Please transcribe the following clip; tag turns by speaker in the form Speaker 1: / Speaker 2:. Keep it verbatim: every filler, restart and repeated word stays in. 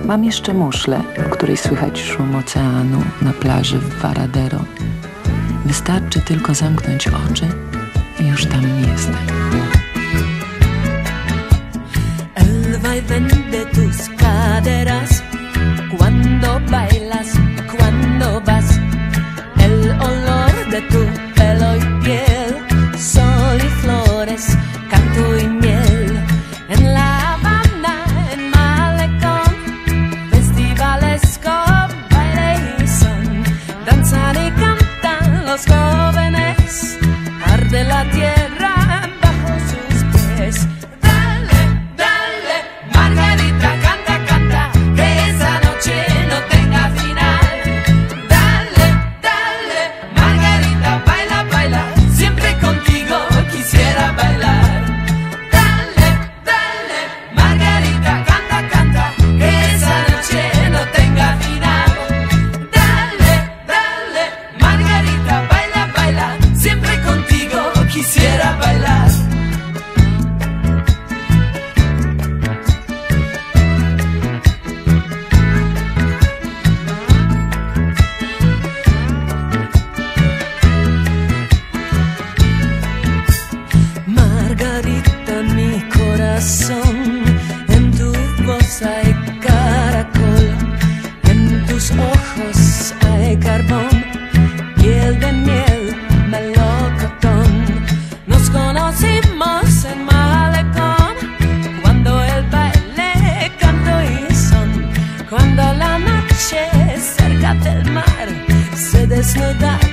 Speaker 1: Mam jeszcze muszlę, w której słychać szum oceanu na plaży w Varadero. Wystarczy tylko zamknąć oczy i już tam jestem.
Speaker 2: El vaivén de tus caderas, cuando bailas, cuando vas, el olor de tu pelo y piel, sol y flores, canto y miel. En La Habana, en Malecón, festivales con baile y son, danzan y cantan los jóvenes, arde la tierra bajo sus pies. Dale, dale, Margarita, canta, canta, que esa noche no tenga final. Dale, dale, Margarita, baila, baila, siempre contigo quisiera bailar. Dale, dale, Margarita, canta, canta, que esa noche no tenga final. Dale, dale, Margarita, baila, baila, siempre contigo quisiera bailar. Margarita, mi corazón, en tu voz hay caracol, en tus ojos hay carbón, piel de miel, melocotón. Nos conocimos en Malecón, cuando el baile, canto y son, cuando la noche cerca del mar se desnuda